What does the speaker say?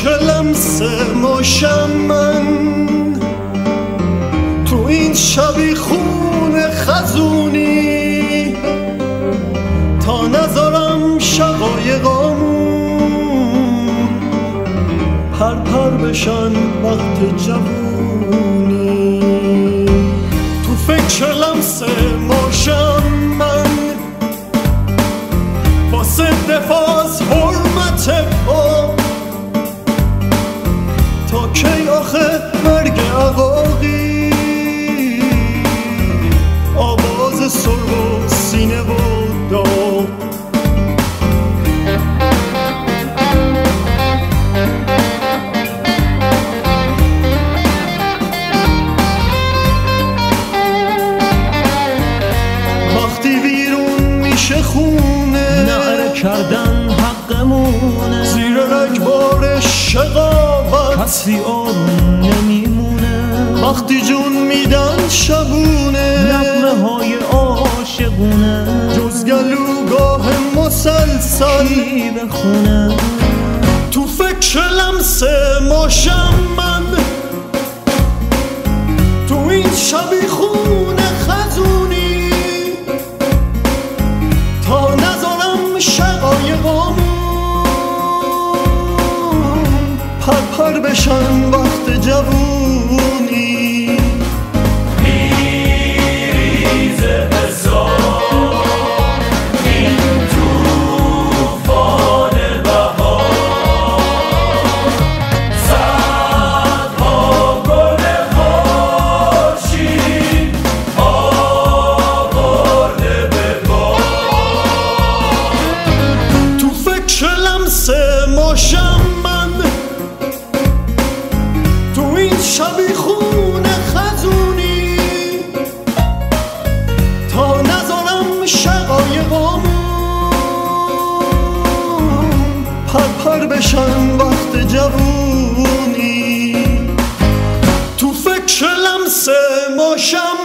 فکر لمس ماشم من تو این شبی خون خزونی تا نذارم شقایقامون پرپر بشن وقت جوونی. تو فکر لمس ماشم من واسه دفاع از حرمت پا تا کی آخه مرگ عقاقی آواز سر و سینه و داد. وقتی بیرون میشه خونه نعره کردن حقمونه، زیر رگبار شقاوت کسی آروم نمیمونه. وقتی جون میدن شبونه نغمه های عاشقونه جز گلوگاه مسلسل بخونه. تو فکر لمس ماشم من تو این شبی خون خزونی تا نذارم شقایقامون پرپر بشن وقت جوونی. میریزه حساب این توفان بهار، صدها گل خورشید آورده به بار. تو فکر لمس ماشم من تو این شبی خون خزونی تا نذارم شقایقامون پرپر بشن وقت جوونی. تو فکر لمس ماشم